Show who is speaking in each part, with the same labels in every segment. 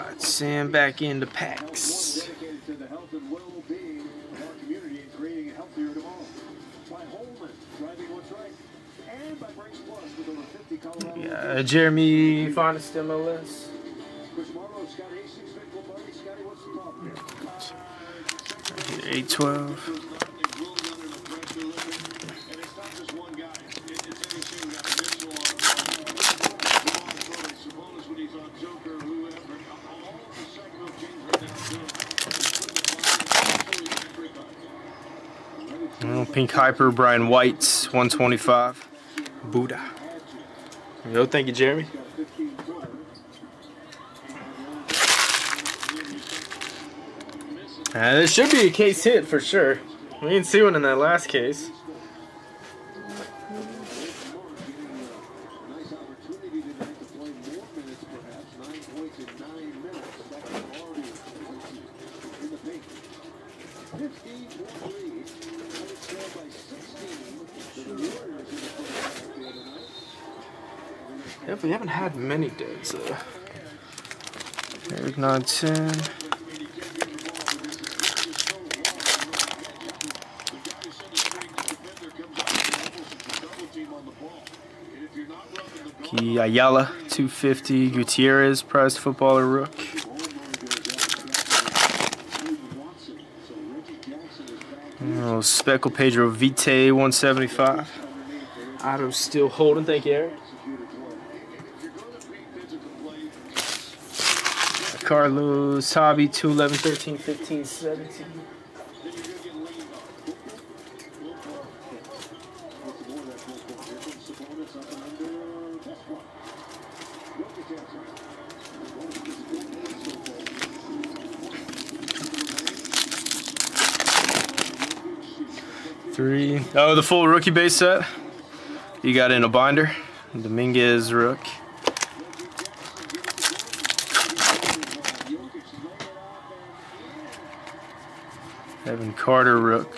Speaker 1: Alright, and back into packs. Yeah, Jeremy Finest MLS. 812. Pink Hyper, Brian White, 125. Buddha. Yo, thank you, Jeremy. This should be a case hit for sure. We didn't see one in that last case. Yep, we haven't had many deads. Eric 910. Ayala, 250. Gutierrez, prized footballer rook. Oh, Speckle Pedro Vite, 175. Otto still holding, thank you, Eric. Carlos Hobby, 211, 13, 15, 17. Three. Oh, the full rookie base set. You got in a binder. Dominguez rook. Evan Carter rook.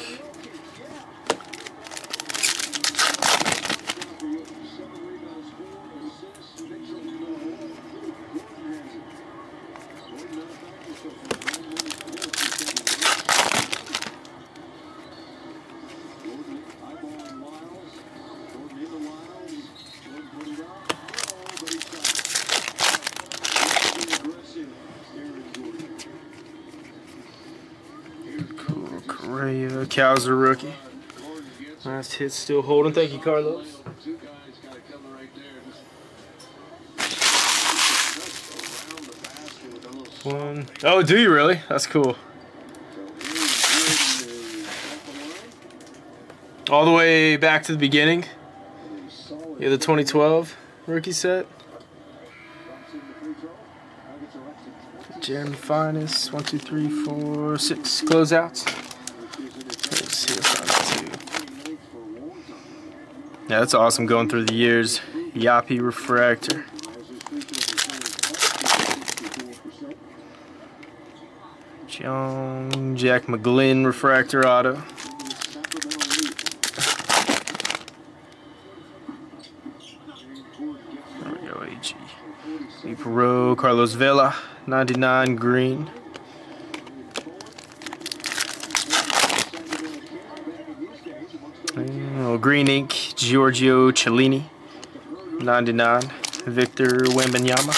Speaker 1: Cowser rookie. Last hit still holding. Thank you, Carlos. One. Oh, do you really? That's cool. All the way back to the beginning. Yeah, the 2012 rookie set. Jeremy Finest. 1, 2, 3, 4, 6 closeouts. Yeah, that's awesome going through the years. Yappy refractor. Jack McGlynn refractor auto. There we go, AG. Perot, Carlos Vela, 99 green. Green ink, Giorgio Cellini, 99. Victor Wembanyama.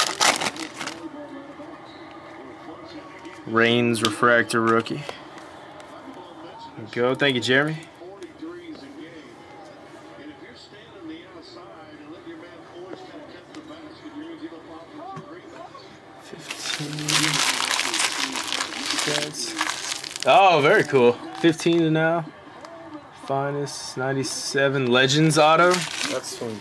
Speaker 1: Reigns refractor rookie. There we go. Thank you, Jeremy. Oh, very cool. 15 to now. Finest 97 Legends auto. That's fun.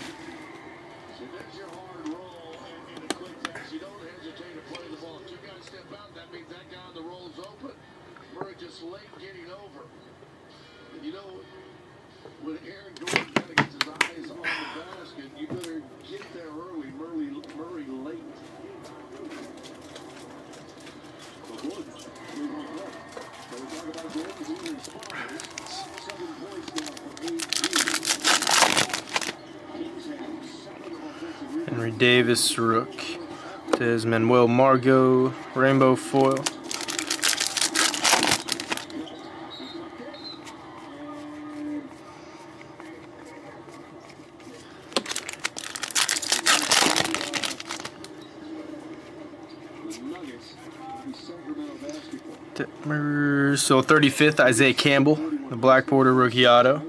Speaker 1: Henry Davis rook. Says Manuel Margot, rainbow foil. So 35th, Isaiah Campbell, the Black Border rookie auto.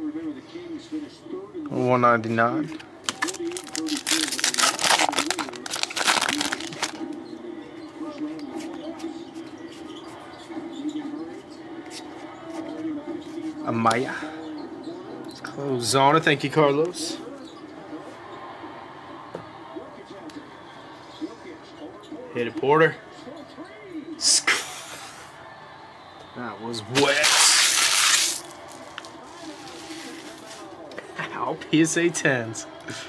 Speaker 1: 199. Amaya. Close on it. Thank you, Carlos. Hit it, Porter. That was wet. Ow, PSA 10s.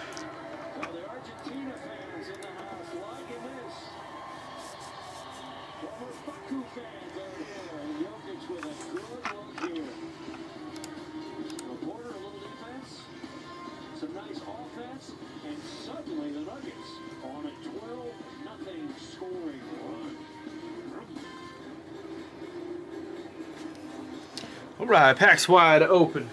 Speaker 2: Some nice offense, and suddenly the Nuggets on a 12-0 scoring run.
Speaker 1: All right, packs wide open.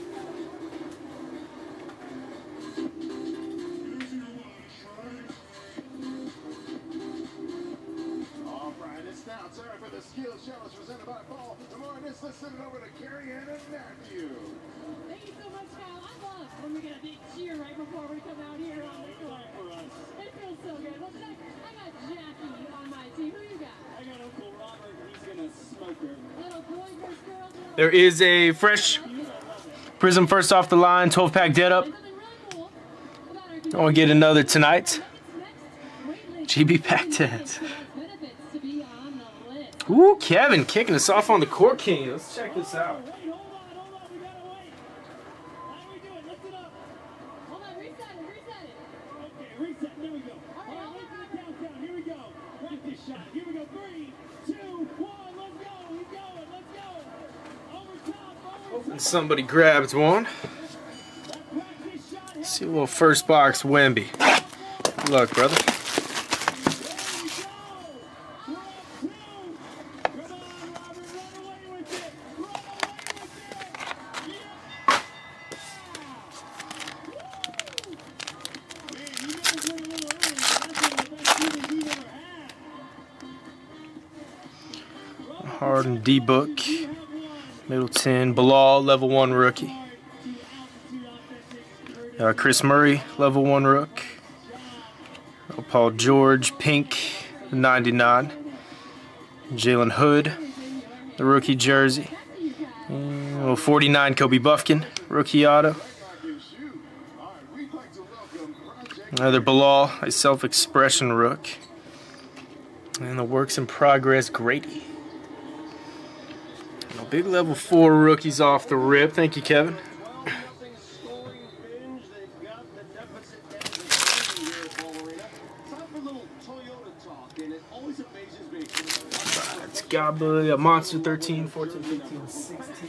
Speaker 2: All right, it's now time for the skill challenge presented by Paul. Let's send it over to Carrie Ann and Matthew.
Speaker 3: Thank you so much, Kyle. I love when we get a big cheer right before we come out here on the court for us. It feels so good. Well, tonight, I got Jackie on my team. Who you got? I got Uncle Robert. He's going to smoke her. Little boy versus girl.
Speaker 1: There is a fresh Prism first off the line, 12-pack dead up. I want to get another tonight. GB pack 10s. Ooh, Kevin kicking us off on the Court King. Let's check this out. Hoping somebody grabs one. Let's see a little first box Wemby. Good luck, brother. Harden D-Book, Middleton, Bilal, level 1 rookie. Chris Murray, level 1 rook. Paul George, pink, 99. Jalen Hood, the rookie jersey. 49, Kobe Buffkin, rookie auto. Another Bilal, a self-expression rook. And the works in progress, Grady. Big level 4 rookies off the rip. Thank you, Kevin. It's Gobble, Monster 13, 14, 15, 16.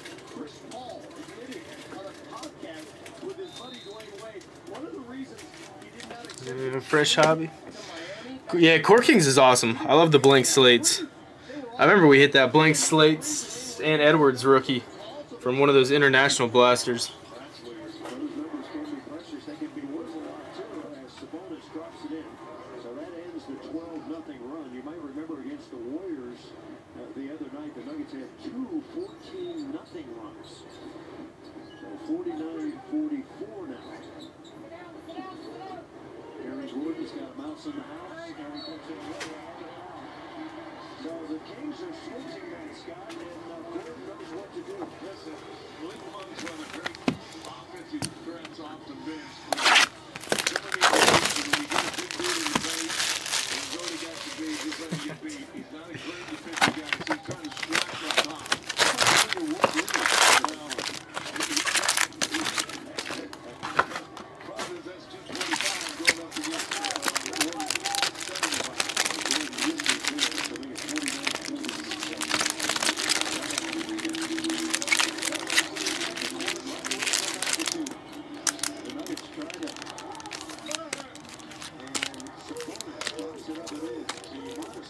Speaker 1: Fresh hobby. Yeah, Court Kings is awesome. I love the blank slates. I remember we hit that blank slates and Edwards rookie from one of those international blasters.
Speaker 2: You might remember against the Warriors the other night, the Nuggets had 2 14-0 runs. So 49-44 now. Aaron Gordon's got a mouse in the house. Aaron comes in. So the Kings are switching that, Scott, and Gordon knows what to do. Listen, Malik Monk's run a great offensive threats off the bench. When you get a big dude in the face, and he's already got the beat, he's letting you beat. He's not a great defensive guy, so he's trying to strike up top. Providence, that's 225 going up against the Nuggets trying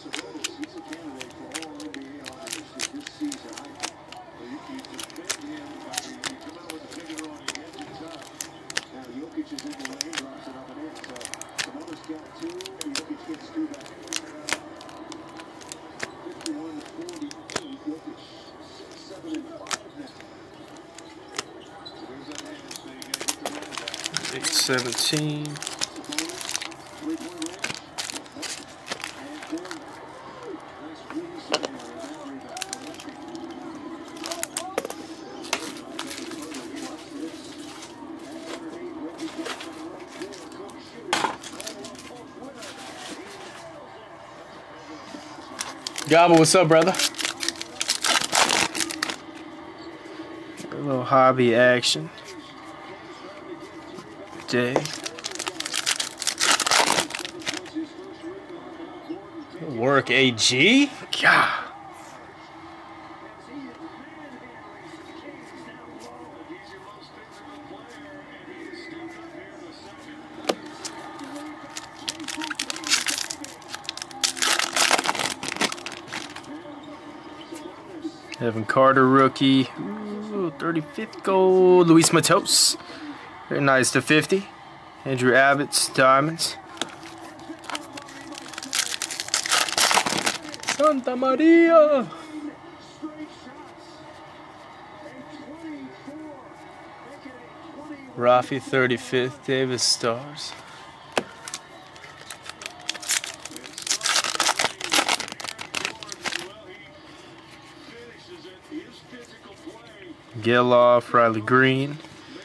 Speaker 2: Sabonis, he's a candidate for all NBA honors this season. You defend him, you come out with the finger on the edge of tough. Now Jokic is in the lane, drops it up and in. So Sabonis got 2, and Jokic gets 2 back. 51-48. Jokic 6, 7, and 5 now. So there's that hand, so you got to get the run back.
Speaker 1: 8-17. Gobble, what's up, brother? A little hobby action. Day. Work AG? God. Evan Carter rookie. Ooh, 35th gold. Luis Matos. Very nice to 50. Andrew Abbott's diamonds. Santa Maria. Rafi 35th. Davis stars. Geloff, Riley Green.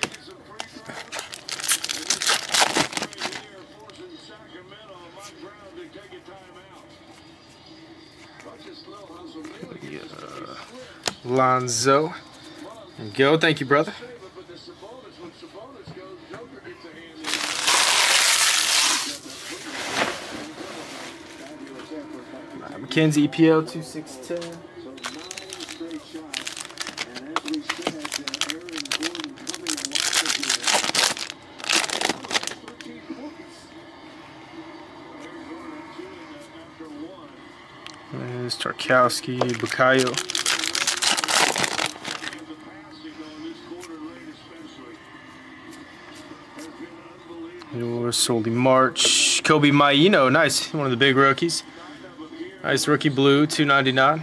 Speaker 1: Lonzo. There you go. Thank you, brother. Mackenzie EPL 2610. There's Tarkowski, Bukayo. Soldy March. Kobe Maino, nice. One of the big rookies. Nice rookie blue, $2.99.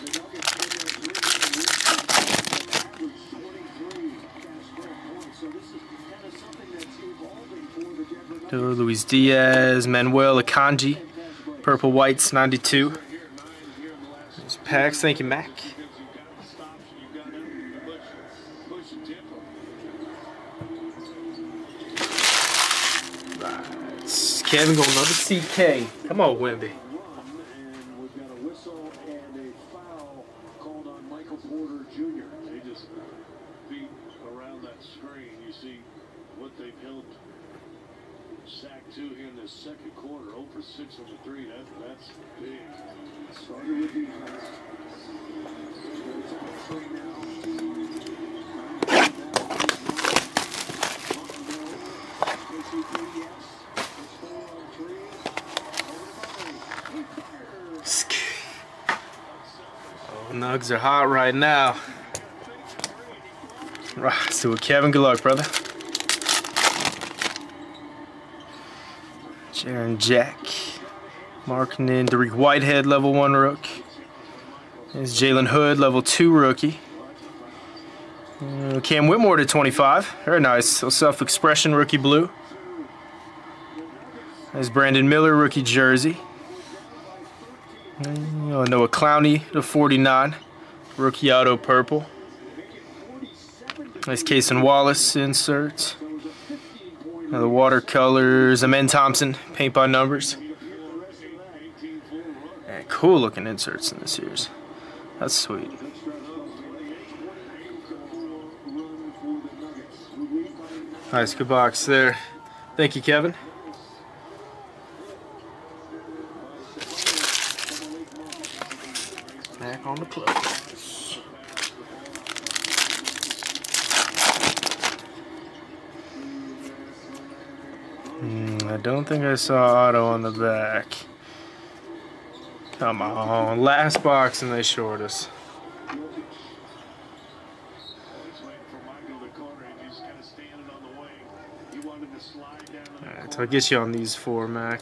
Speaker 1: Luis Diaz, Manuel Akanji. Purple Whites, 92. There's packs. Thank you, Mac. Kevin going another CK. Come on, Wemby.
Speaker 2: And we've got a whistle and a foul called on Michael Porter Jr. They just beat around that screen. You see what they've held sack to here in the second quarter. 0 for 6 on the 3. That's big. Started with defense.
Speaker 1: Oh, Nugs are hot right now. Right, let's do it. Kevin, good luck, brother. Jaron Jack. Markkanen, Dariq Whitehead, level 1 rook. There's Jalen Hood, level 2 rookie. Cam Whitmore to 25. Very nice. So Self-Expression, rookie blue. There's Brandon Miller, rookie jersey. Noah Clowney to 49. Rookie auto purple. Nice Cason Wallace inserts. Now the watercolors, Amen Thompson, paint by numbers. Yeah, cool looking inserts in this series. That's sweet. Nice, good box there. Thank you, Kevin. Back on the close. I don't think I saw auto on the back. Come on, last box and they short us. Alright, so I'll get you on these 4, Mac.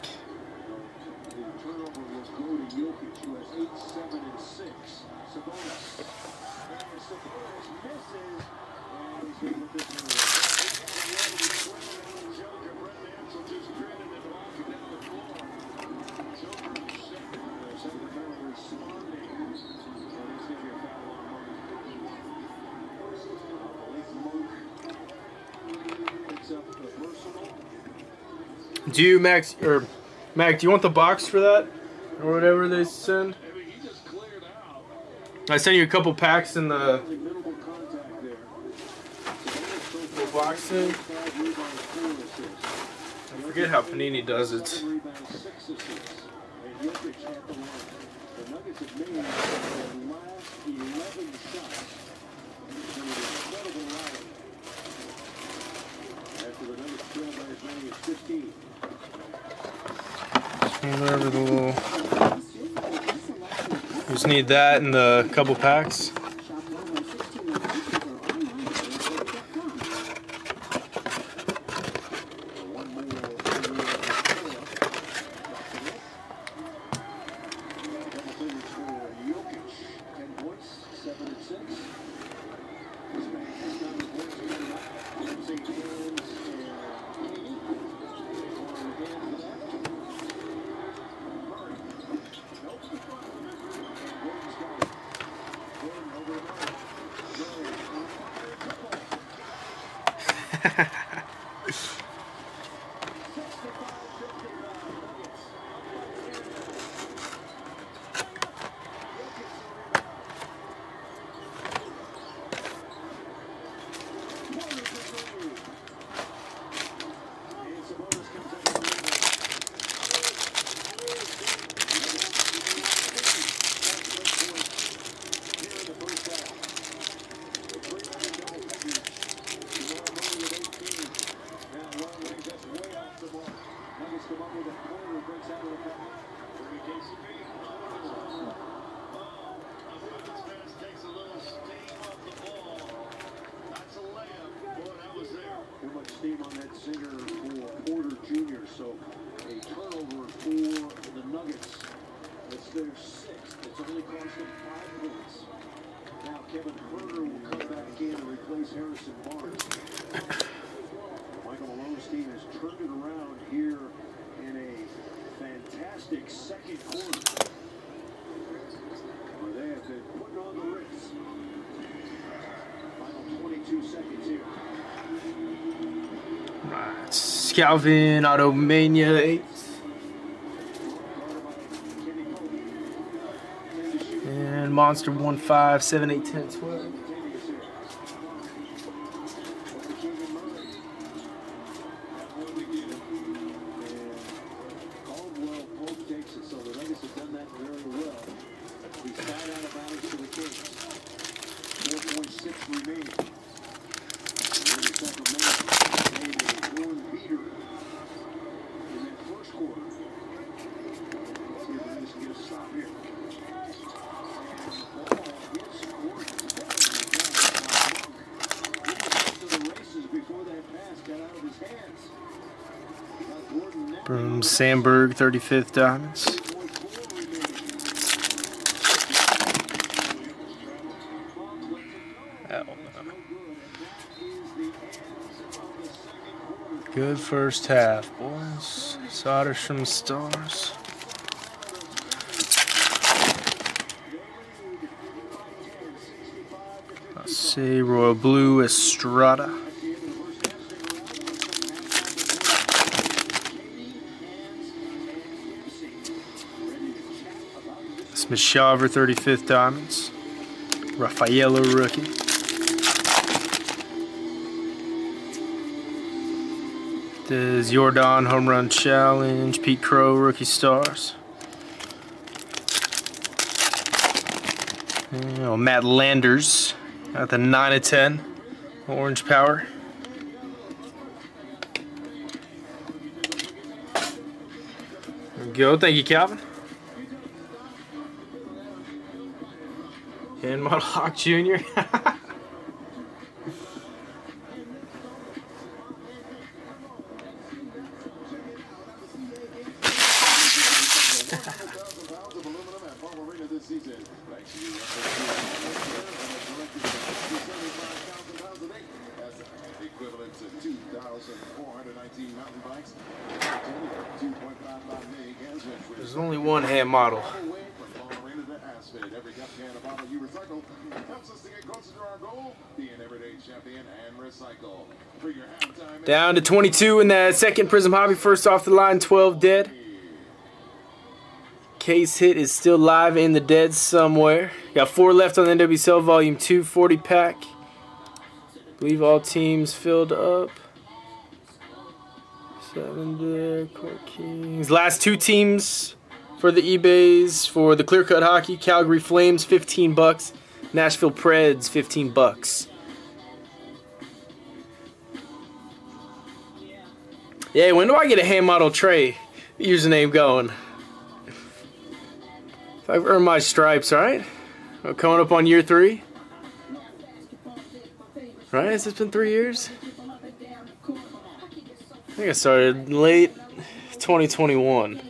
Speaker 1: Do you, Max, or Mac, do you want the box for that? Or whatever they send? I sent you a couple packs in the little box thing. I forget how Panini does it. Whatever the little. Just need that and the couple packs. Calvin Automania 8. And Monster 1, 5, 7, 8, 10, 12. From Sandberg, 35th Diamonds. Oh, no. Good first half, boys. Soderstrom Stars. Let's see, Royal Blue Estrada. Smith-Shawver, 35th Diamonds. Rafaela rookie. This is Jordan Home Run Challenge. Pete Crow rookie stars. And Matt Landers at the 9 of 10. Orange Power. There we go. Thank you, Calvin. Hand Model Hawk Jr.
Speaker 2: Equivalent to 2,419 mountain bikes. 2.55 million cans.
Speaker 1: There's only one hand model.
Speaker 2: Every cup, can, and bottle you recycle helps us to get closer to our goal, be an everyday champion and recycle. For your halftime
Speaker 1: Down to 22 in that second Prism Hobby. First off the line, 12 dead. Case hit is still live in the dead somewhere. Got 4 left on the NWSL Volume 2 40 pack. Believe all teams filled up. 7 dead. Court Kings. Last 2 teams for the eBays for the Clear Cut Hockey. Calgary Flames, $15. Nashville Preds, $15. Yeah, when do I get a hand model Trey username going? If I've earned my stripes, right? We're coming up on year 3. Right? Has it been 3 years? I think I started late 2021.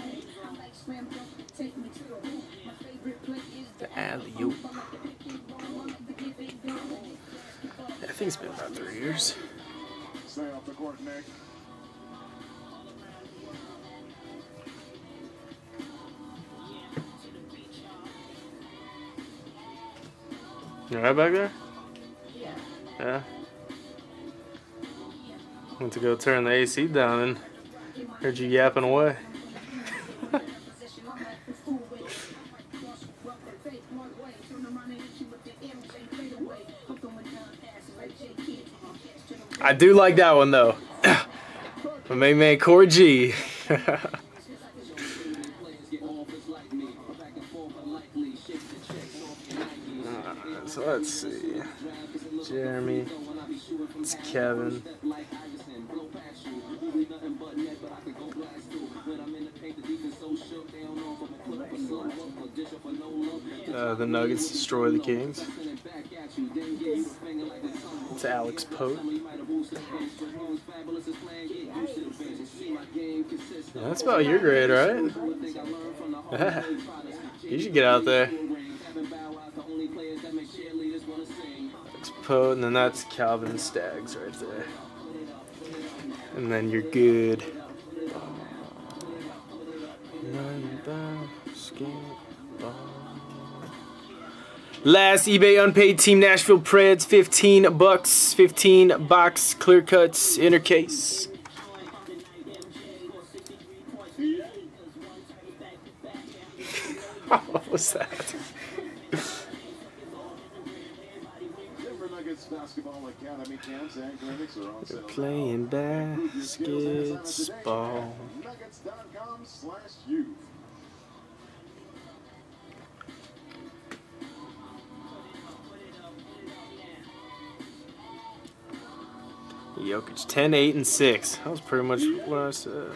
Speaker 1: The alley-oop. I think it's been about 3 years.
Speaker 2: Stay off the court, Nick.
Speaker 1: You right back there? Yeah. Went to go turn the AC down and heard you yapping away. I do like that one though. My main man Corey G. So let's see. Jeremy. It's Kevin. The Nuggets destroy the Kings. It's Alex Pope. Yeah, that's about your grade, right? Yeah. You should get out there. Alex Pope, and then that's Calvin Staggs right there. And then you're good. Last eBay unpaid team Nashville Preds, $15, 15 box clear cuts inner case. What was that? They're playing basketball.
Speaker 2: Nuggets.com/youth.
Speaker 1: Jokic 10, 8, and 6. That was pretty much what I said.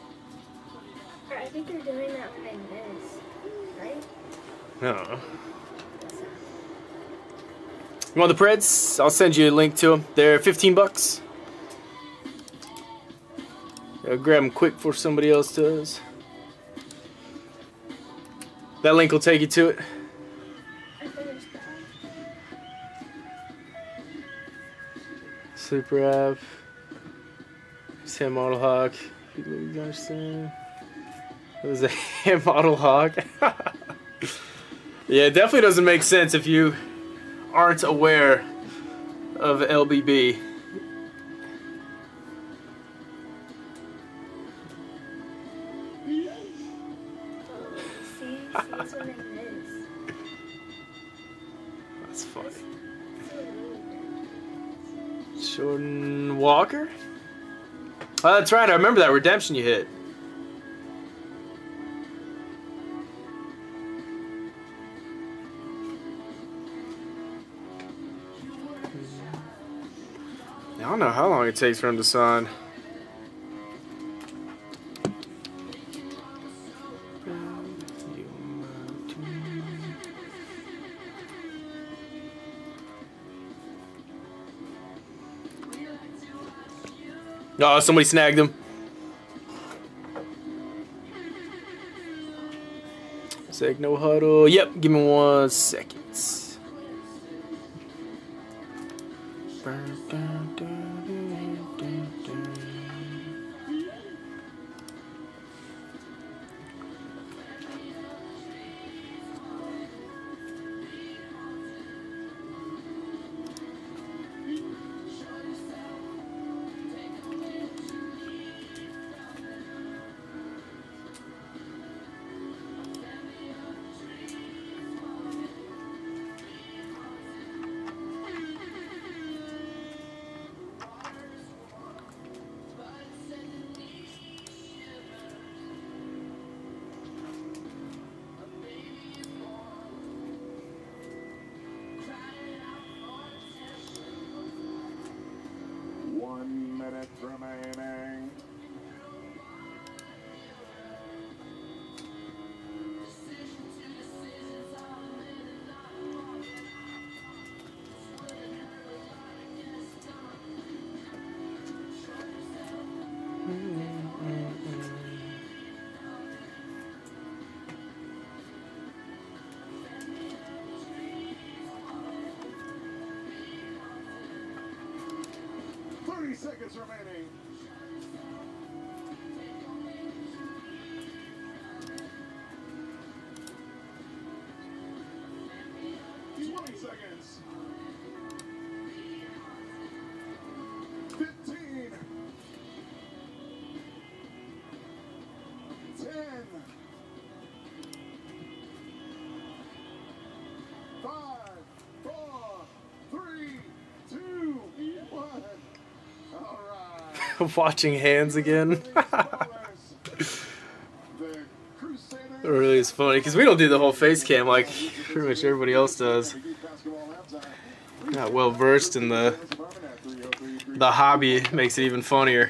Speaker 4: I think they're doing that thing this, right?
Speaker 1: No. You want the Preds? I'll send you a link to them. They're $15. I'll grab them quick before somebody else does. That link will take you to it. Super app. Hand Model Hawk. You understand? It was a Hand Model Hawk. Yeah, it definitely doesn't make sense if you aren't aware of LBB. That's funny. Jordan Walker? Oh, that's right. I remember that redemption you hit. I don't know how long it takes for him to sign. Oh, somebody snagged him. Seg no huddle. Yep, give me 1 second.
Speaker 2: Remaining. Seconds remaining. Seconds. 15. 10. 5, 4, 3, 2, 1. All right.
Speaker 1: Watching hands again. It really is funny because we don't do the whole face cam like pretty much everybody else does. Not well versed in the hobby. It makes it even funnier.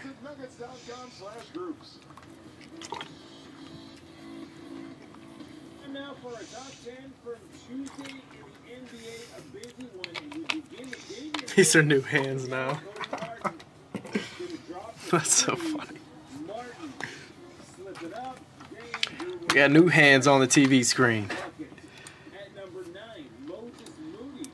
Speaker 2: And now for our top 10 from Tuesday in the NBA, a busy one, and we begin with David.
Speaker 1: These are new hands now. That's so funny. We got new hands on the TV screen.
Speaker 2: At number 9, Moses Moody.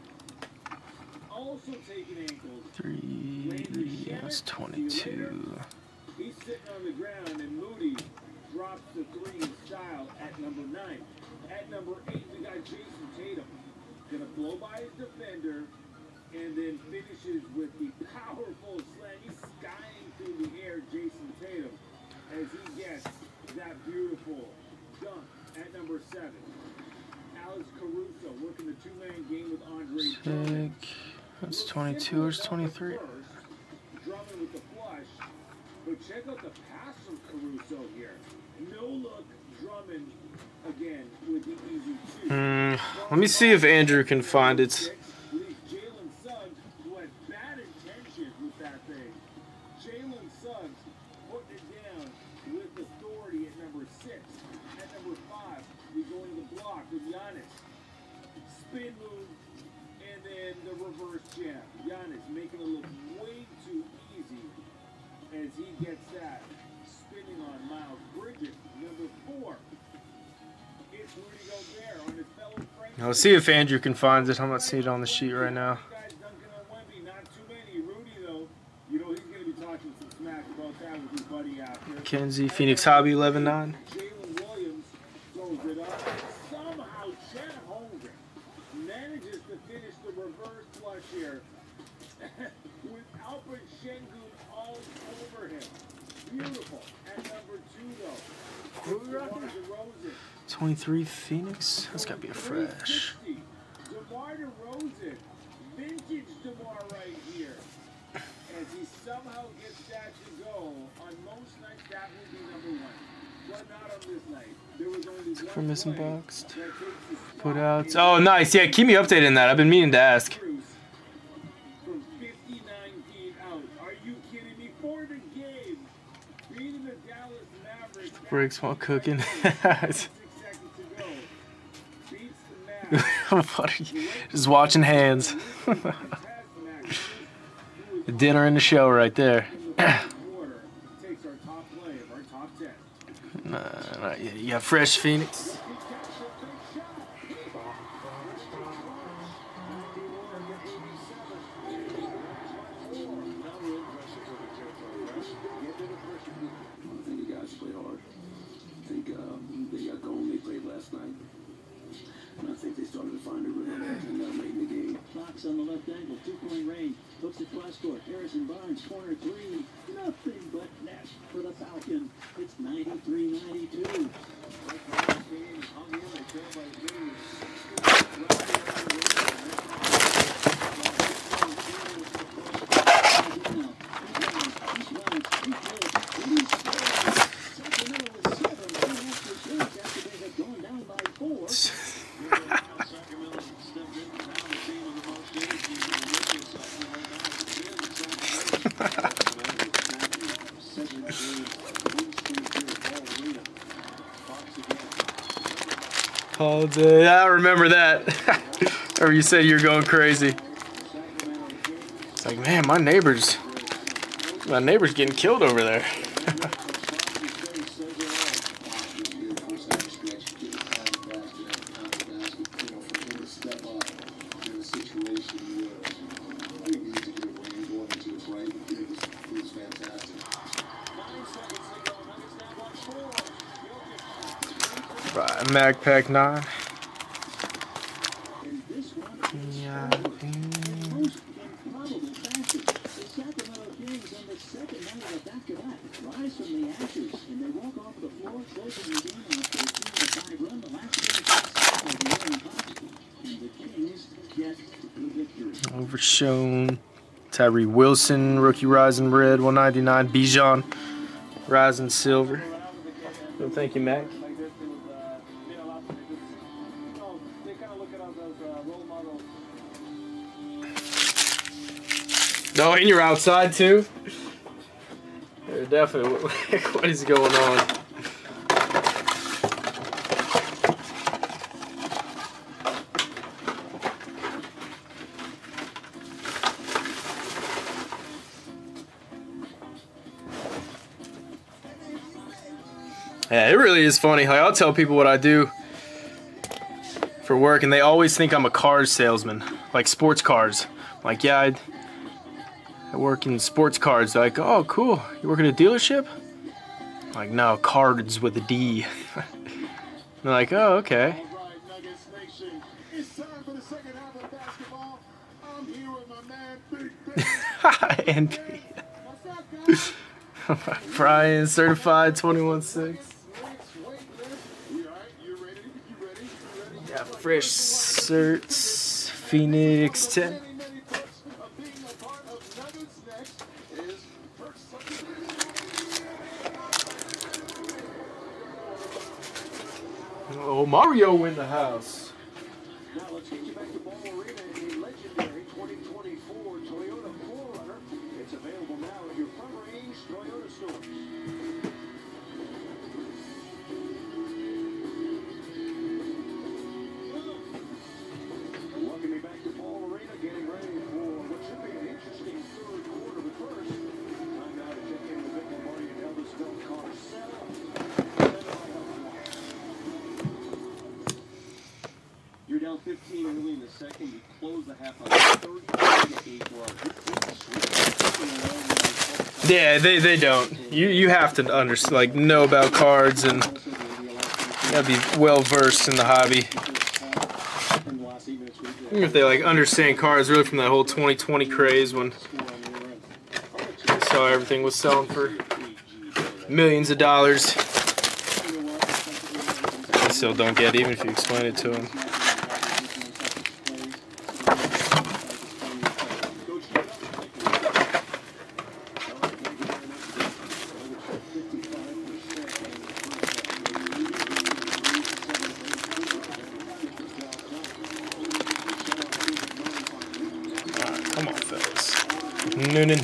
Speaker 2: Also taking ankles.
Speaker 1: 3, that's 22.
Speaker 2: He's sitting on the ground, and Moody drops the 3 in style at number 9. At number 8, we got Jason Tatum. Gonna blow by his defender, and then finishes with the powerful slam. He's skying through the air, Jason Tatum, as he gets that beautiful dunk at number 7. Alex Caruso working the 2-man game with Andre Drummond.
Speaker 1: That's 22 or 23.
Speaker 2: Drummond with the flush, but check out the pass from Caruso here. No look, Drummond again with the easy 2.
Speaker 1: Let me see if Andrew can find it.
Speaker 2: Jalen Suggs, who had bad intentions with that thing. Jalen Suggs putting it down with authority at number 6. At number 5, we go into the block with Giannis. Spin move, and then the reverse jab. Giannis making it look way too easy as he gets that. Spinning on Miles Bridges. Number 4, it's Rudy Gobert on his fellow French.
Speaker 1: Now let's see if Andrew can find it. I'm not seeing it on the sheet right now.
Speaker 2: Guys dunking on Wemby, not too many. Rudy, though, you know he's going to be talking some smack about that with his buddy after.
Speaker 1: Kenzie, Phoenix Hobby 11-9.
Speaker 2: Jalen Williams throws it up. Somehow Chet Holmgren manages to finish the reverse flush here with Alfred Şengün all over him. Beautiful. At number 2, though, DeMar DeRozan.
Speaker 1: 23 Phoenix? That's got to be a fresh.
Speaker 2: DeMar DeRozan. Vintage DeMar right here. As he somehow gets that to go. On most nights, that would be number 1. But not on this night. There was only
Speaker 1: Look for
Speaker 2: one
Speaker 1: missing
Speaker 2: play
Speaker 1: boxed.
Speaker 2: that takes the
Speaker 1: Put
Speaker 2: spot
Speaker 1: out.
Speaker 2: in
Speaker 1: Oh, nice. Yeah, keep me updated on that. I've been meaning to ask.
Speaker 2: Cruz from 59 feet out. Are you kidding me? For the game, beating the Dallas Mavericks.
Speaker 1: Briggs while cooking.
Speaker 2: 6 seconds to go. Beats the Mavs.
Speaker 1: What are you? Just watching hands.
Speaker 2: Has Max Cruz, who was
Speaker 1: The dinner and the show right there.
Speaker 2: in the fourth quarter.
Speaker 1: You got Fresh Phoenix.
Speaker 2: On the left angle, two-point range, hooks it cross court. Harrison Barnes, corner three, nothing but net for the Falcons. It's 93-92.
Speaker 1: All day. I remember that. Or you said you were going crazy. It's like, man, my neighbor's getting killed over there. Mag Pack 9. Yeah. Overshown. Tyree Wilson, rookie rising red, 199. Bijan, rising silver. So thank you, Mac. Oh, and you're outside too? They're definitely, what is going on? Yeah, it really is funny. Like, I'll tell people what I do for work, and they always think I'm a cars salesman, like sports cars. Like, yeah, I work in sports cards. They're like, oh, cool. You work at a dealership? I'm like, no, cards with a D. They're like, oh, okay. And Brian, certified 21-6. Got fresh certs, Phoenix 10. Oh, Mario in the house.
Speaker 2: Now let's get you back to Ball Arena in the legendary 2024 Toyota 4Runner. It's available now at your Front Range Toyota stores. Welcome me back to Ball Arena, getting ready for what should be an interesting third quarter. But first, time now to check in with Vic Lombardi and Elvisville Carcel. You're down 15 early in the second. You close the half on 30-8 run.
Speaker 1: Yeah, they don't. You have to understand, like, know about cards and gotta be well versed in the hobby. Even if they like understand cards, really from that whole 2020 craze when I saw everything was selling for millions of dollars. I still don't get it, even if you explain it to them. Come on, fellas. Noonan.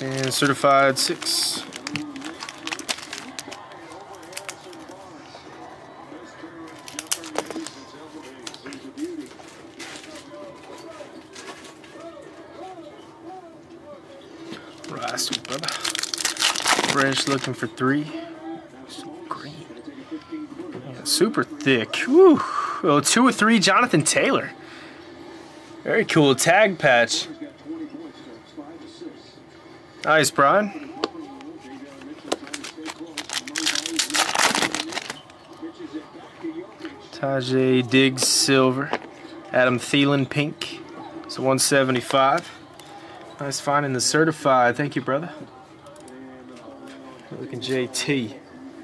Speaker 1: And certified 6. Rice, brother. French looking for 3. Green. Yeah, super thick. Woo. Oh, 2 of 3, Jonathan Taylor. Very cool tag patch. Nice, Brian. Tajay Diggs silver. Adam Thielen pink. It's 175. Nice finding the certified. Thank you, brother. Looking JT.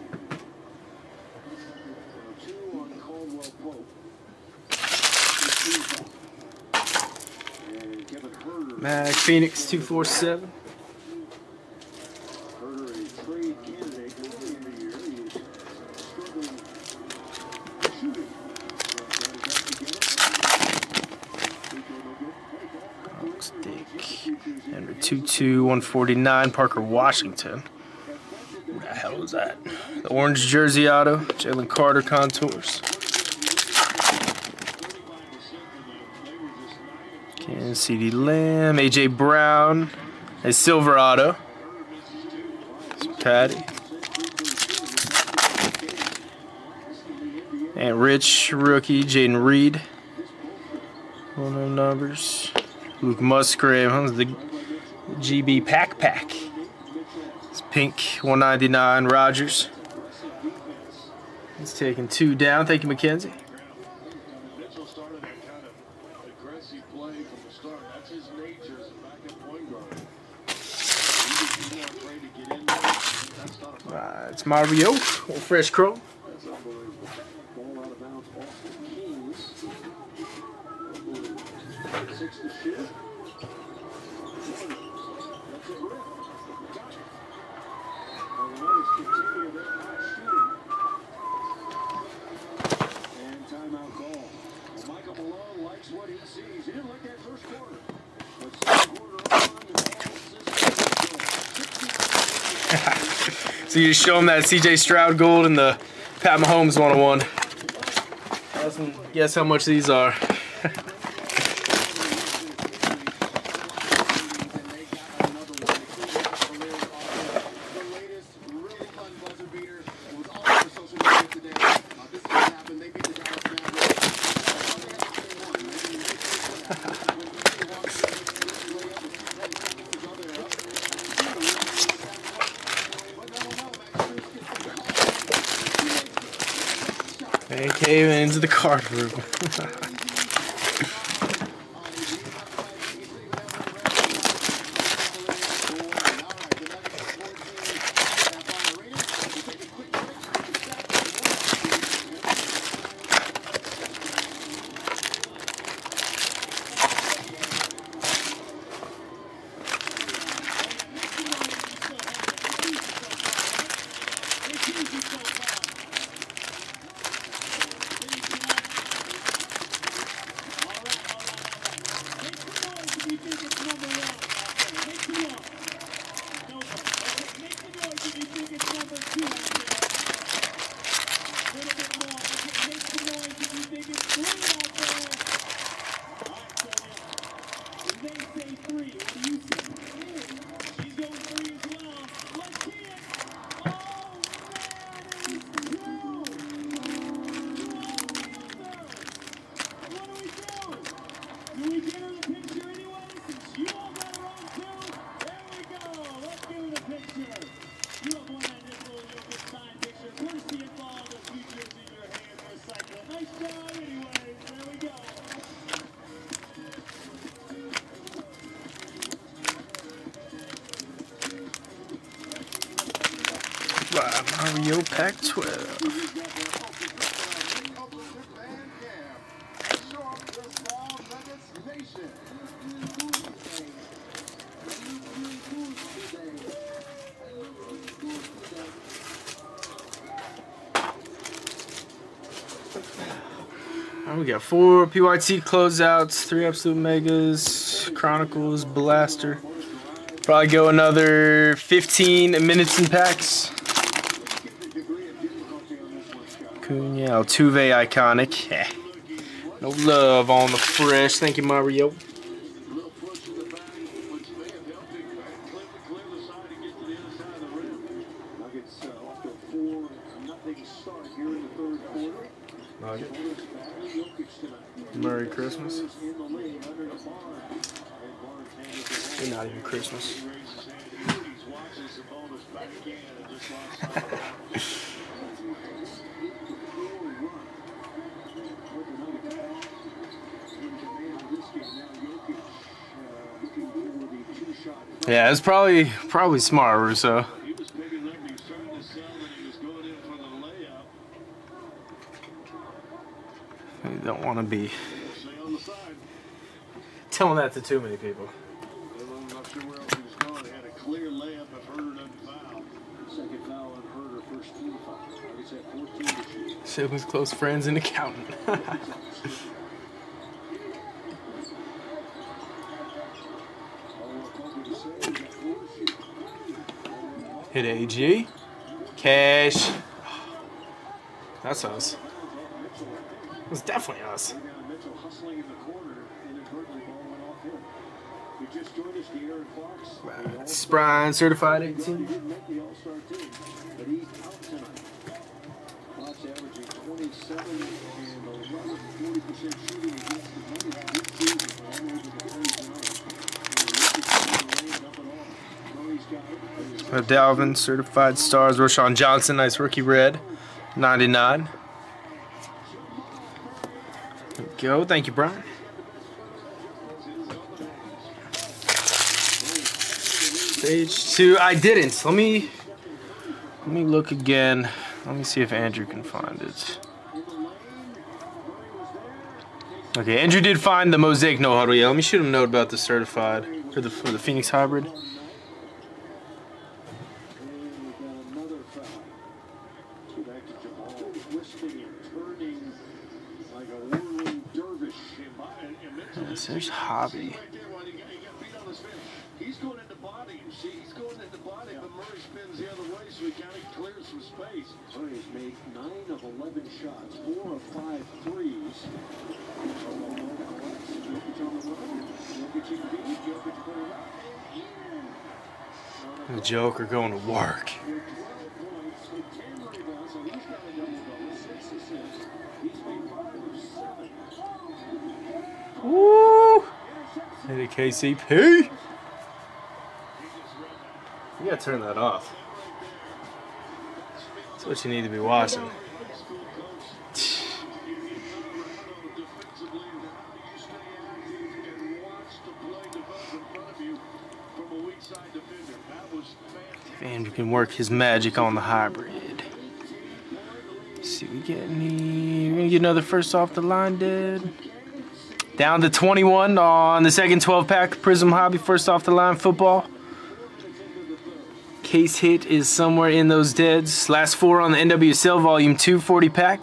Speaker 1: Mac Phoenix 247. Looks thick. Number 22, 149, Parker Washington. Who the hell is that? The orange jersey auto, Jalen Carter contours. CeeDee Lamb, AJ Brown, a silver auto. Patty. And Rich, rookie, Jaden Reed. One of numbers. Luke Musgrave, huh? The GB Pack. It's pink, 199, Rodgers. He's taking 2 down. Thank you, Mackenzie. It's Mario, fresh crow. So you just show them that CJ Stroud gold and the Pat Mahomes 101. Guess how much these are. And came into the card room. Mario Pack 12. We got 4 PYT closeouts, 3 Absolute Megas, Chronicles, Blaster, Probably go another 15 minutes in packs. Cunha, Altuve, iconic. Eh. No love on the fresh. Thank you, Mario. Merry Christmas. It's not even Christmas. Yeah, it's probably smart, Russo. You don't want to be telling that to too many people.
Speaker 2: I'm not sure where else he was going. They had a clear layup if Herder doesn't foul. Second foul on Herder, first team foul. Target's at 14 to shoot.
Speaker 1: Siblings, close friends, and accountant. Hit AG. Cash. That's us. It was definitely us.
Speaker 2: Mitchell hustling in the corner, inadvertently ball went off him. We just joined us, De'Aaron Fox.
Speaker 1: Sprine certified
Speaker 2: He
Speaker 1: 18.
Speaker 2: didn't make the All-Star team, but he's out tonight. Fox averaging 27 and 11, 40% shooting against the money. Good season for all over the place tonight.
Speaker 1: Dalvin certified stars. Roshan Johnson, nice rookie red, 99. There we go. Thank you, Brian. Stage 2. I didn't. Let me look again. Let me see if Andrew can find it. Okay, Andrew did find the Mosaic no huddle. Yeah, let me shoot him a note about the certified for the Phoenix hybrid. There's Hobby.
Speaker 2: He's going into body. See, he's going into body, but Murray spins the other way, so he kind of clears some space. Murray's made 9 of 11 shots, 4 of 5 threes.
Speaker 1: The Joker going to work. Woo! Hey, KCP. You gotta turn that off. That's what you need to be watching. If Andrew can work his magic on the hybrid. Let's see, we get any. We're gonna get another first off the line, dude. Down to 21 on the second 12-pack Prism Hobby first off the line football. Case hit is somewhere in those deads. Last 4 on the NWSL Volume 2 40-pack.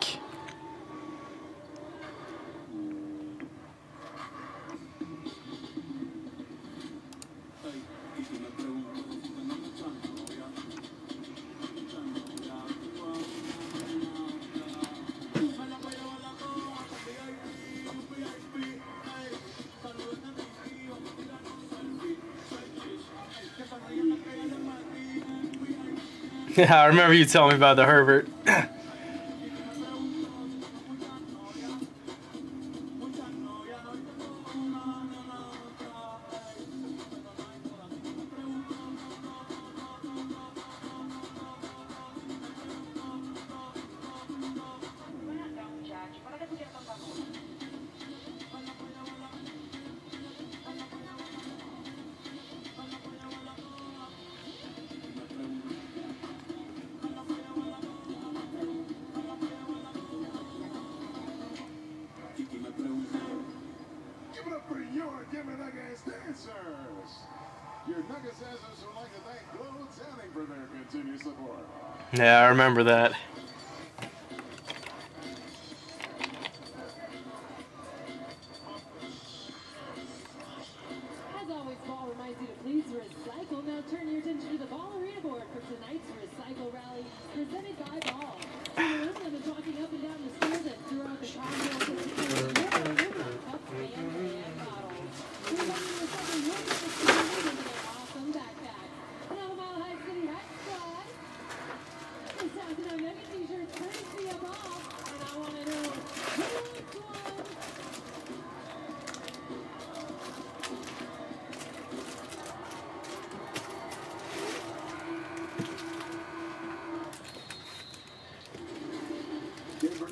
Speaker 1: Yeah, I remember you telling me about the Herbert.
Speaker 2: Your Nuggets Dancers would like to thank Glow Tanning for their continued support.
Speaker 1: Yeah, I remember that.
Speaker 3: As always, Paul reminds you to please recycle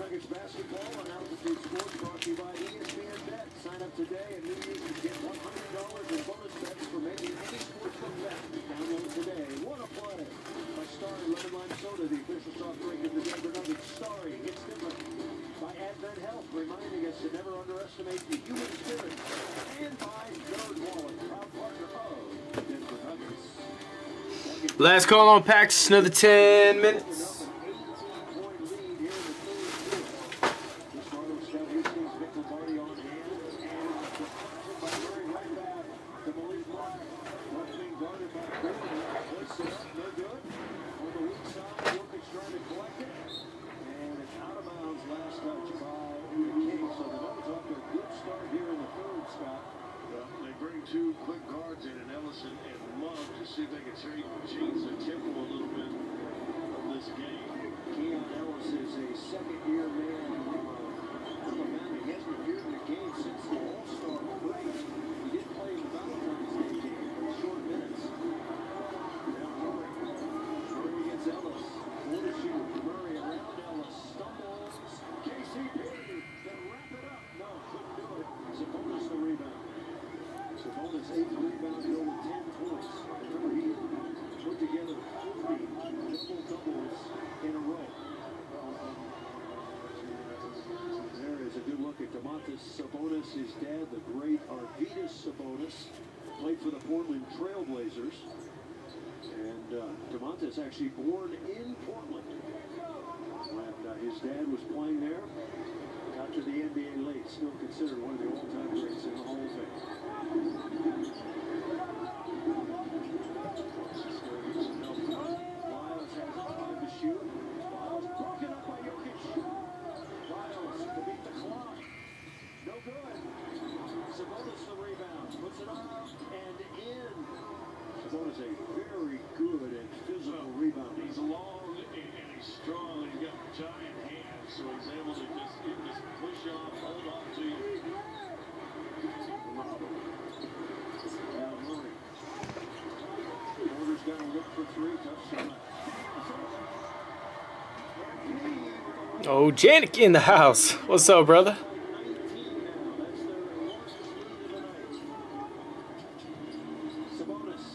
Speaker 2: Nuggets basketball on Altitude Sports brought to you by ESPN Bet. Sign up today and new users get $100 in bonus bets for making any sportsbook bet. Download today. Wanna play? By Starry Lemon Lime Soda, the official soft drink of the Denver Nuggets. Starry, it's different. By Advent Health, reminding us to never underestimate the human spirit. And by Nerd Wallet, proud partner of Denver Nuggets.
Speaker 1: Last call on packs, another 10 minutes.
Speaker 2: Two quick guards in an Ellison and Love to see if they can change the tempo a little bit of this game. Keon Ellis is a second-year man from Alabama. He hasn't appeared in the game since the All-Star break. He did play in the Valentine's Day game for short minutes. Now Murray against Ellis. Fortitude, Murray around Ellis. Stumbles. KCP. Then wrap it up. No, couldn't do it. Sabonis the rebound. Sabonis 8 rebounds over 10 points. Remember, he put together 40 double-doubles in a row. There is a good look at Domantas Sabonis. His dad, the great Arvydas Sabonis, played for the Portland Trailblazers. And Domantas actually born in Portland. And his dad was playing there. Got to the NBA late. Still considered one of the all-time greats in the Hall of Fame. Lyles has time to shoot. Lyles broken up by Jokic. Lyles to beat the clock. No good. Sabonis the rebound. Puts it up and in. Sabonis a very good and physical rebound. He's long and he's strong and he's got giant hands, so he's able to just push off, hold on to you. Now Murray. Porter's got to look for three. Tough shot.
Speaker 1: Oh, Janik in the house. What's up, brother?
Speaker 2: 19 now. That's their longest lead of the night. Sabonis.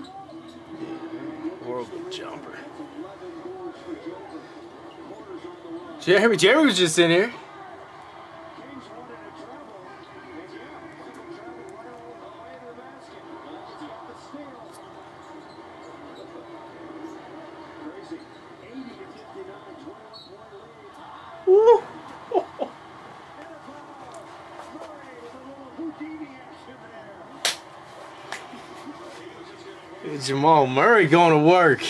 Speaker 1: World jumper.
Speaker 2: That's 11 boards for Joker. Porter's on the run.
Speaker 1: Jeremy was just in here.
Speaker 2: Kings wanted to travel, and Michael traveled right over the way to the basket. He's got the steal. Crazy. 80 to 59, 21-point lead.
Speaker 1: Woo.
Speaker 2: And a foul. Murray with a little Houdini action there.
Speaker 1: Jamal Murray going to work.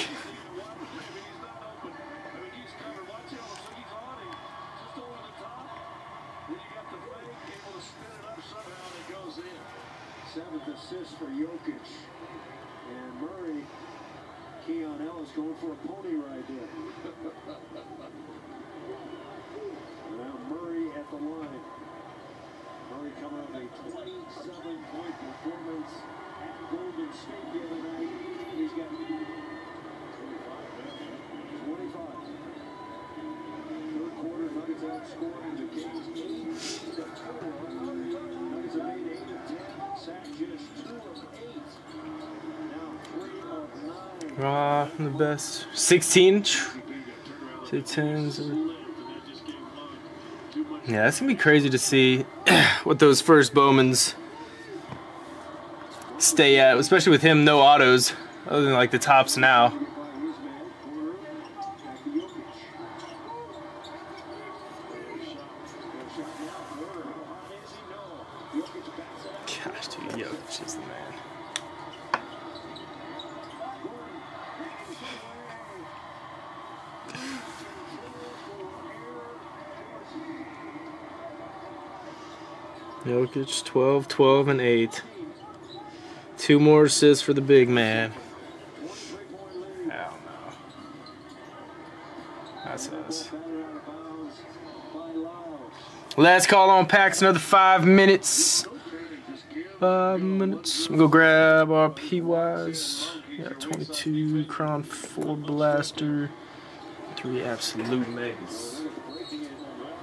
Speaker 2: Seventh assist for Jokic. And Murray, Keon Ellis going for a pony ride there. Now Murray at the line. Murray coming up a 27-point performance at Golden State the other night. He's got 25. Third quarter, Nuggets outscoring the Kings 8-4. Nuggets have made 8 of 10. Sack just 2 of 8. Now 3 of 9.
Speaker 1: The best. 16. 10s. Yeah, it's going to be crazy to see what those first Bowmans stay at, especially with him, no autos, other than like the tops now. Gosh, dude, Jokic is the man. Jokic, 12, 12, and 8. 2 more assists for the big man. Hell no. That's us. Last call on packs, another 5 minutes. 5 minutes. We'll go grab our PYs. Got 22 Crown 4 Blaster. 3 Absolute Megas.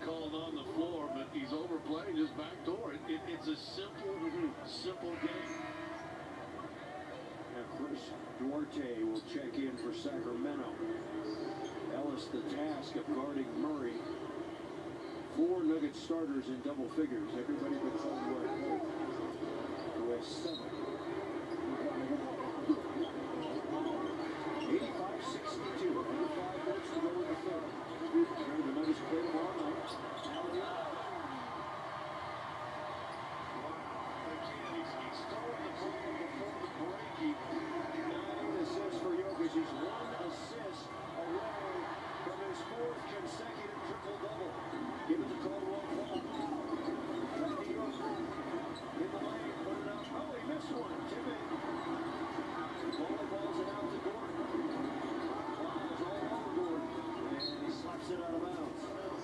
Speaker 2: called on the floor, but he's overplaying his backdoor. It's a simple game.
Speaker 5: Now Chris Duarte will check in for Sacramento. Ellis the task of guarding Murray. 4 Nugget starters in double figures. Everybody but Caldwell Pope, who has 7. 85-62. Under 5 minutes to go in the third. The Nuggets play tomorrow night.
Speaker 2: He stole the ball before the break.
Speaker 5: 9 assists for Jokic. He's 1 assist away from his 4th consecutive triple-double. Give it to Caldwell Pope. Back to Jokic. In the lane, put it up. Oh, he missed one. Tip in. Volleyballs it out to Gordon. Flies all over Gordon. And he slaps it out of bounds.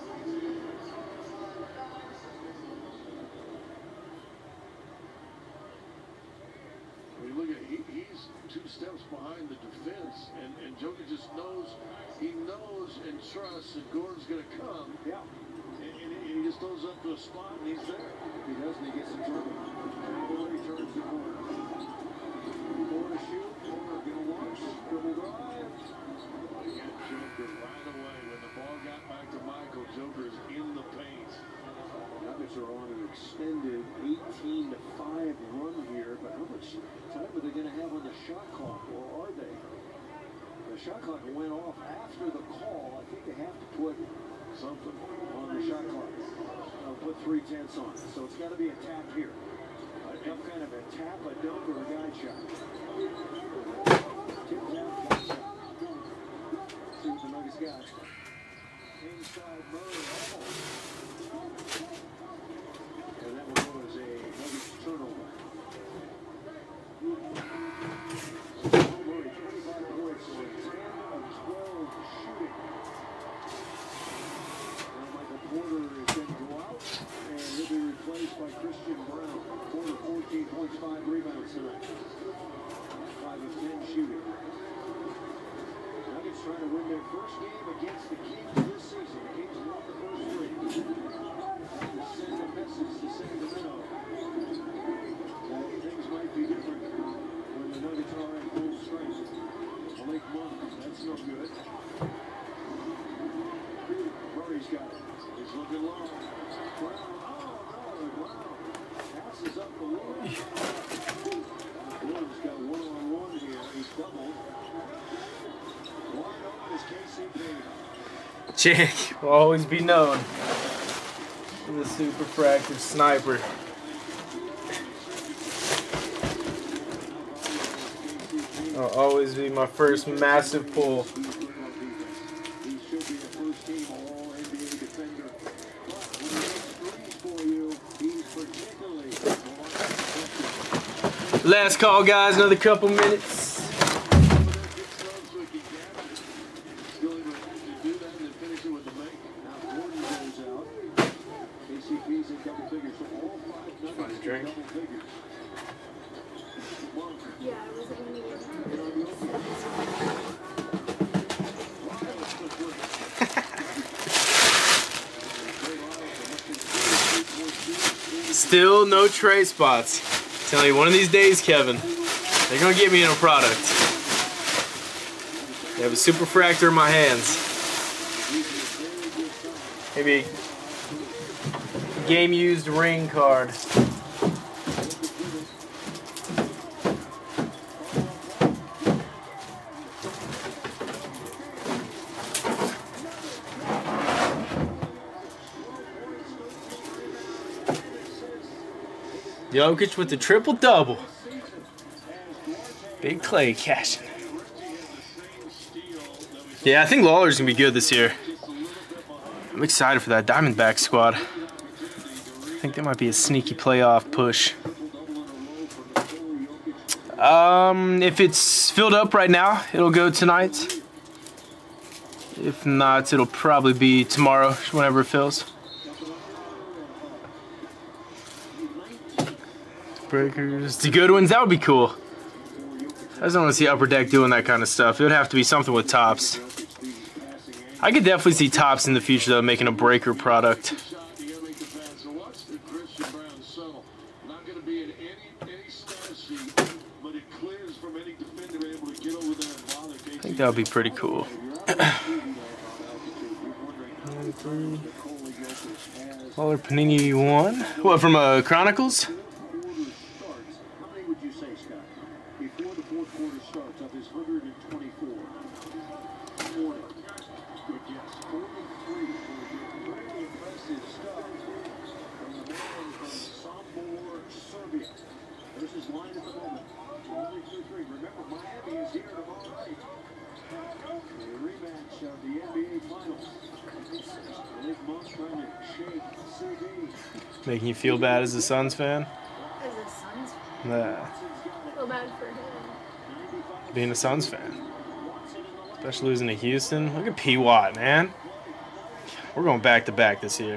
Speaker 2: When you look at he's 2 steps behind the defense, and Jokic just knows and trusts that Gordon's going to come.
Speaker 5: Yeah.
Speaker 2: And he just throws up to a spot, and he's there.
Speaker 5: If he doesn't, he gets in trouble. Corey turns the corner. Corner shoot. Corner gonna watch. Dribble drive.
Speaker 2: He got Joker right away. When the ball got back to Michael, Joker's in the paint.
Speaker 5: Nuggets are on an extended 18-5 run here, but how much time are they going to have on the shot clock, or are they? The shot clock went off after the call. I think they have to put something on the shot clock. They'll put 3/10 on it, so it's got to be a tap here. Some kind of a tap, a dunk, or a guide shot. Tip tap, guide shot. See what the Nuggets got. Inside Murray, and that one was a Nuggets turnover. Murray, 25 points, 10 of 12 shooting. Now Michael Porter is going to go out, and he'll be replaced by Christian Brown. Porter, 14 points, 5 rebounds tonight. 5 of 10 shooting. Nuggets trying to win their first game against the Kings this season. The Kings won the first 3. To send a message to Sacramento that things might be different when the Nuggets are in full strength. Malik Monk, that's no good. Murray's got it. He's looking long. Brown, oh no, Brown passes up the wall. Wood's got one-on-one here. He's doubled. Wide open is KCP.
Speaker 1: Jake will always be known as the super fractive sniper. Will always be my first massive pull.
Speaker 5: He should be a first-team All-NBA defender. But when he makes threes for you, he's particularly effective.
Speaker 1: Last call, guys. Another couple minutes.
Speaker 2: Still able to do that and then finish it with the make.
Speaker 5: Now Gordon goes out. KCP's in double figures. So all 5 Nuggets in
Speaker 1: drink.
Speaker 5: double figures. Monk.
Speaker 4: Yeah, I wasn't going to get
Speaker 5: And on the open. Lyles for 3. Trey Lyles, must be 3.2.
Speaker 1: Still no Trey spots. Tell you, one of these days, Kevin, they're gonna get me in a product. They have a super fractor in my hands. Maybe a game-used ring card. Jokic with the triple-double. Big Clay cashing. Yeah, I think Lawler's going to be good this year. I'm excited for that Diamondback squad. I think there might be a sneaky playoff push. If it's filled up right now, it'll go tonight. If not, it'll probably be tomorrow, whenever it fills. Breakers. The good ones, that would be cool. I just don't want to see Upper Deck doing that kind of stuff. It would have to be something with tops. I could definitely see Topps in the future though making a breaker product.
Speaker 5: Shot, you gotta make the pass. So watch the Christian Brown subtle. Not gonna be in any stat sheet, but it clears from any defender able to get over there and bother KC.
Speaker 1: I think that would be pretty cool. Waller Panini 1. What, from Chronicles?
Speaker 5: How many would you say, Scott? Before the fourth quarter starts of his 124. 40. Good guess. 43. Very impressive stuff from the man from Sombor, Serbia. There's his line at the moment. Only 2-3. Remember, Miami is here tomorrow night. A rematch of the NBA Finals. Nick Moss trying to shake CD.
Speaker 1: Making you feel bad as a Suns fan?
Speaker 4: As a Suns fan.
Speaker 1: Nah,
Speaker 4: Feel bad for him.
Speaker 1: being a Suns fan. Especially losing to Houston. Look at P. Watt, man. We're going back to back this year.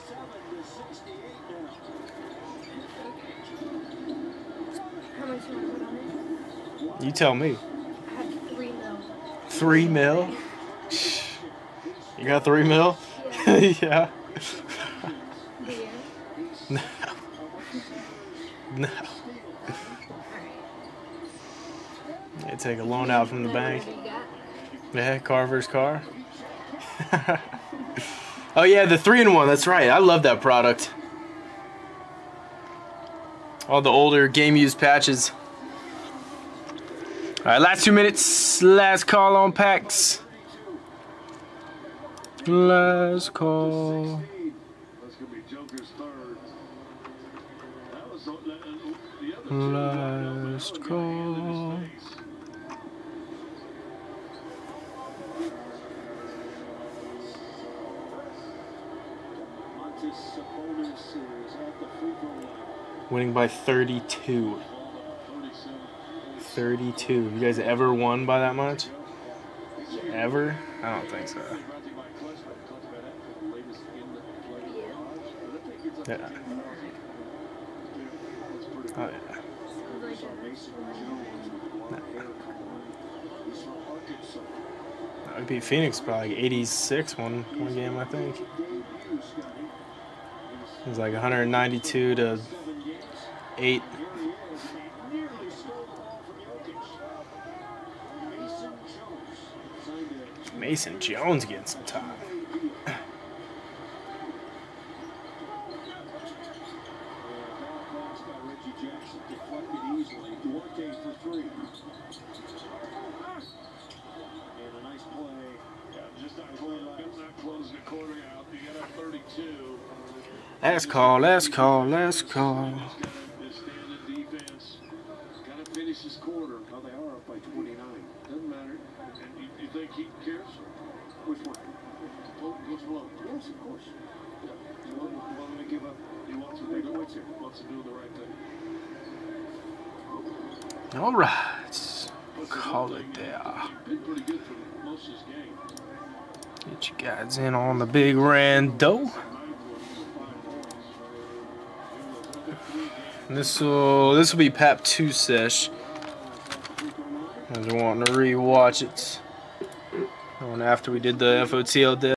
Speaker 4: How much you want to put on it?
Speaker 1: You tell me.
Speaker 4: I have 3 mil.
Speaker 1: 3 mil? You got 3 mil?
Speaker 4: Yeah.
Speaker 1: Yeah.
Speaker 4: Do you?
Speaker 1: No. No.
Speaker 4: Alright.
Speaker 1: You take a loan out from the bank.
Speaker 4: What do you got?
Speaker 1: Yeah, Carver's car. Oh yeah, the 3-in-1. That's right. I love that product. All the older game used patches. All right, last 2 minutes. Last call on packs. Last call.
Speaker 5: That's going to be Joker's third. That was the other two.
Speaker 1: Last call.
Speaker 5: Montes Sabonis is at the free throw line.
Speaker 1: Winning by 32. 32. You guys ever won by that much? Ever? I don't think so. Yeah. Oh yeah.
Speaker 4: Sounds like a
Speaker 1: I beat Phoenix by like 86 one game, I think. It was like 192 to 8. Mason Jones getting some time. Last call, last call, last call.
Speaker 5: Gotta finish this quarter. Now they are up by 29. Doesn't matter. And you think he cares? Which one? Which one? Yes, of course. Yeah. You want him to give up? He wants to make points here. He wants to do the right thing.
Speaker 1: All right. Call it there.
Speaker 5: Been pretty good for most of this game.
Speaker 1: Get you guys in on the big rando. This will be Pap 2 sesh. As we're wanting to re-watch it. After we did the FOTL